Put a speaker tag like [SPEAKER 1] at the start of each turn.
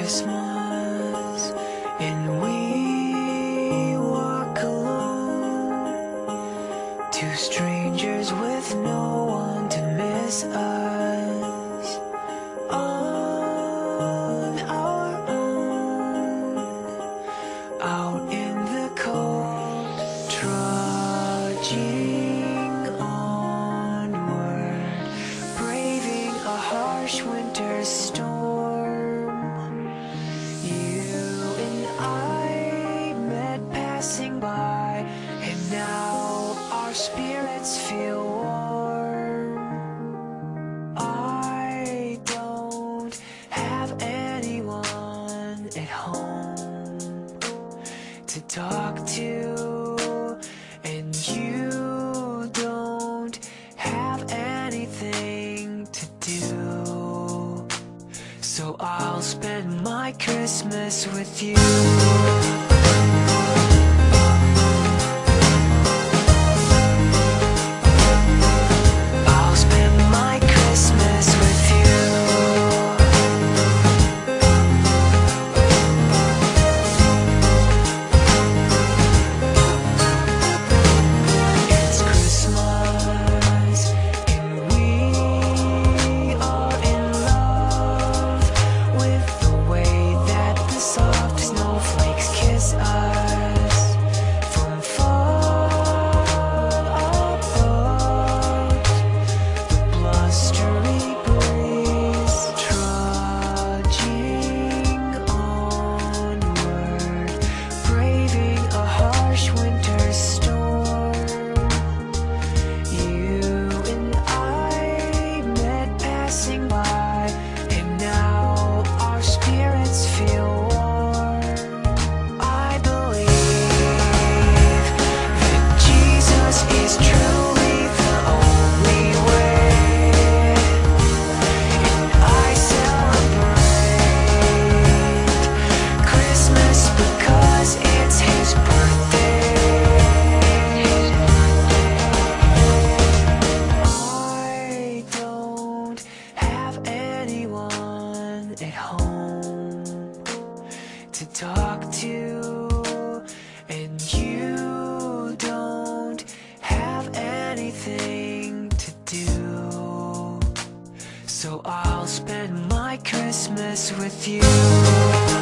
[SPEAKER 1] Christmas and we walk alone, two strangers with no one to miss us, on our own, out in the cold, trudging onward, braving a harsh winter storm. Passing by, and now our spirits feel warm. I don't have anyone at home to talk to, and you don't have anything to do, so I'll spend my Christmas with you. At home to talk to, and you don't have anything to do, so I'll spend my Christmas with you.